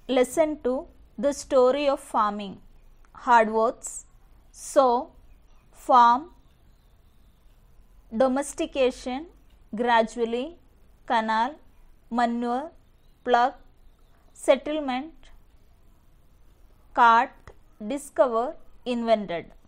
Lesson 2. The story of farming. Hard words: sow, farm, domestication, gradually, canal, manure, plug, settlement, cart, discover, invented.